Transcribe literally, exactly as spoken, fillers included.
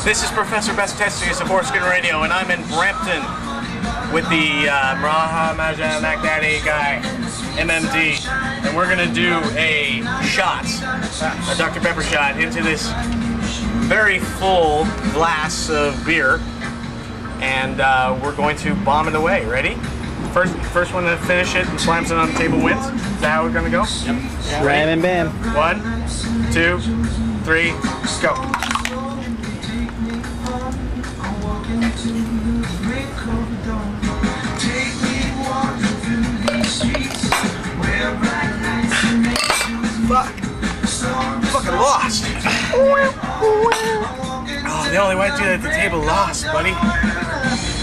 This is Professor Bestestes of Foreskin Radio, and I'm in Brampton with the uh, Maharaja Mack Daddy guy, M M D, and we're gonna do a shot, a Doctor Pepper shot, into this very full glass of beer, and uh, we're going to bomb it away. Ready? First, first one to finish it and slams it on the table wins. Is that how we're gonna go? Yep. Yeah. Ram and bam. One, two, three, go. Fuck. Fucking lost. Oh, the only way to do that at the table lost, buddy.